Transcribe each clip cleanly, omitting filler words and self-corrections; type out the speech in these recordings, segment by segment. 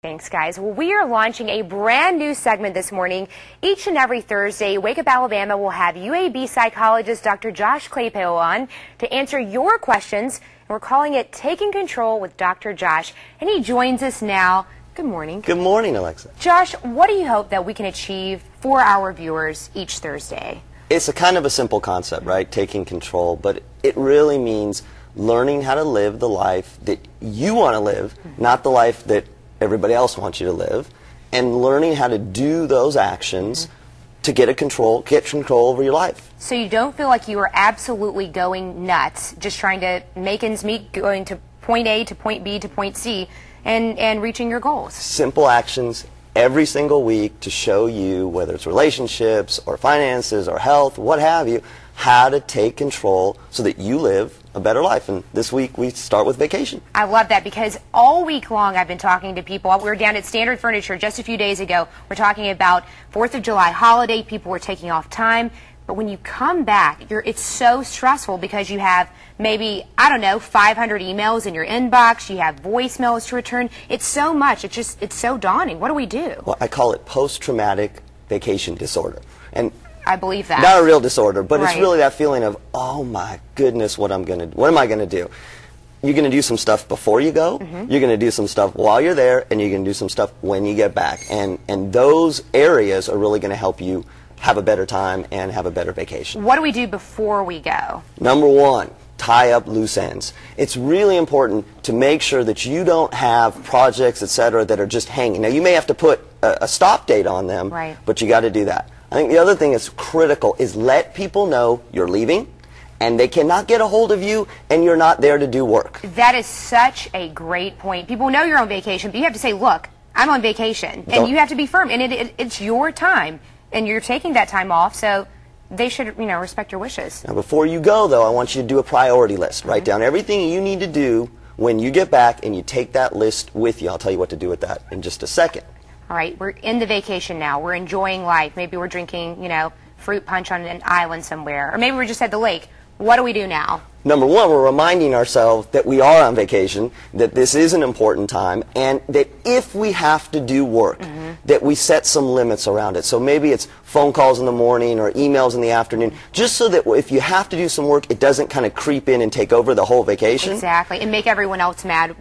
Thanks, guys. Well, we are launching a brand new segment this morning. Each and every Thursday, Wake Up Alabama will have UAB psychologist Dr. Josh Claypool on to answer your questions. And we're calling it Taking Control with Dr. Josh. And he joins us now. Good morning. Good morning, Alexa. Josh, what do you hope that we can achieve for our viewers each Thursday? It's a kind of a simple concept, right? Taking control. But it really means learning how to live the life that you want to live, not the life that everybody else wants you to live, and learning how to do those actions to get control over your life. So you don't feel like you are absolutely going nuts, just trying to make ends meet, going to point A to point B to point C, and reaching your goals. Simple actions every single week to show you, whether it's relationships or finances or health, what have you, how to take control so that you live a better life. And this week we start with vacation. I love that, because all week long I've been talking to people. We were down at Standard Furniture just a few days ago. We're talking about 4th of July holiday. People were taking off time. But when you come back, it's so stressful because you have maybe, I don't know, 500 emails in your inbox. You have voicemails to return. It's so much. It's so daunting. What do we do? Well, I call it post-traumatic vacation disorder. And I believe that. Not a real disorder, but Right. It's really that feeling of, oh my goodness, what am I going to do? You're going to do some stuff before you go, you're going to do some stuff while you're there, and you're going to do some stuff when you get back. And those areas are really going to help you have a better time and have a better vacation. What do we do before we go? Number one, tie up loose ends. It's really important to make sure that you don't have projects, etc., that are just hanging. Now, you may have to put a stop date on them, Right. but you got to do that. I think the other thing that's critical is let people know you're leaving, and they cannot get a hold of you, and you're not there to do work. That is such a great point. People know you're on vacation, but you have to say, look, I'm on vacation. And you have to be firm. And it's your time. And you're taking that time off, so they should, respect your wishes. Now, before you go, though, I want you to do a priority list. Write down everything you need to do when you get back, and you take that list with you. I'll tell you what to do with that in just a second. All right, we're in the vacation now. We're enjoying life. Maybe we're drinking, fruit punch on an island somewhere. Or maybe we're just at the lake. What do we do now? Number one, we're reminding ourselves that we are on vacation, that this is an important time, and that if we have to do work, that we set some limits around it. So maybe it's phone calls in the morning or emails in the afternoon, just so that if you have to do some work, it doesn't kind of creep in and take over the whole vacation. Exactly, and make everyone else mad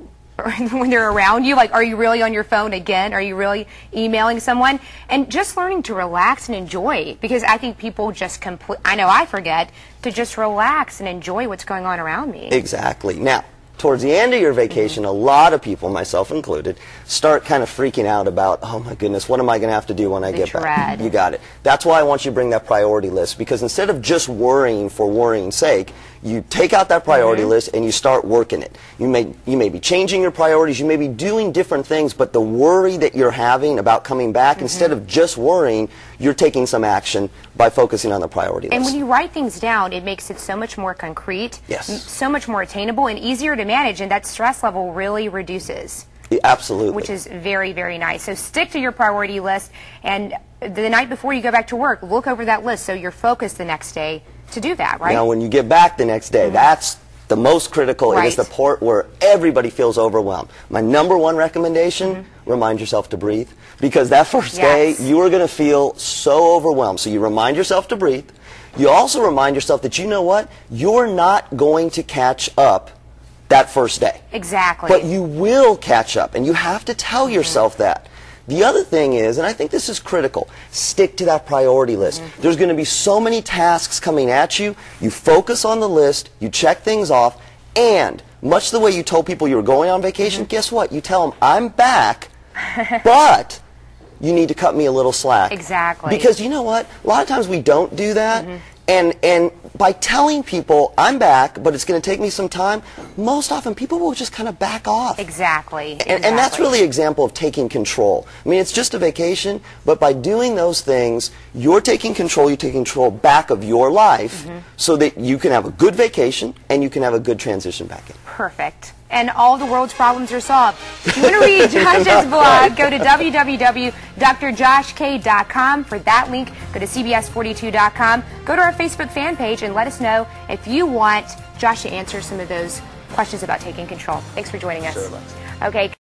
when they're around you. Like, are you really on your phone again? Are you really emailing someone? And just learning to relax and enjoy, because I think people just I know I forget to just relax and enjoy what's going on around me. Exactly. Now, towards the end of your vacation, a lot of people, myself included, start kind of freaking out about, oh my goodness, what am I going to have to do when I get back? You got it. That's why I want you to bring that priority list, because instead of just worrying for worrying's sake, you take out that priority list and you start working it. You may be changing your priorities, you may be doing different things, but the worry that you're having about coming back, instead of just worrying, you're taking some action by focusing on the priority list. And when you write things down, it makes it so much more concrete, so much more attainable, and easier to manage, and that stress level really reduces. Absolutely. Which is very, very nice. So stick to your priority list, and the night before you go back to work, look over that list so you're focused the next day to do that, right? Now, when you get back the next day, that's the most critical. It is the part where everybody feels overwhelmed. My number one recommendation, remind yourself to breathe, because that first day, you are going to feel so overwhelmed. So you remind yourself to breathe. You also remind yourself that, you know what, you're not going to catch up that first day. Exactly. But you will catch up, and you have to tell yourself that. The other thing is, and I think this is critical, stick to that priority list. There's going to be so many tasks coming at you. You focus on the list, you check things off, and much the way you told people you were going on vacation, guess what? You tell them, I'm back, but you need to cut me a little slack. Exactly. Because you know what? A lot of times we don't do that. And by telling people, I'm back, but it's going to take me some time, most often people will just kind of back off. Exactly. And that's really an example of taking control. I mean, it's just a vacation, but by doing those things, you're taking control back of your life so that you can have a good vacation and you can have a good transition back in. Perfect. And all the world's problems are solved. If you want to read Josh's blog, go to www.drjoshk.com. For that link, go to cbs42.com. Go to our Facebook fan page and let us know if you want Josh to answer some of those questions about taking control. Thanks for joining us. Sure, Lex. Okay.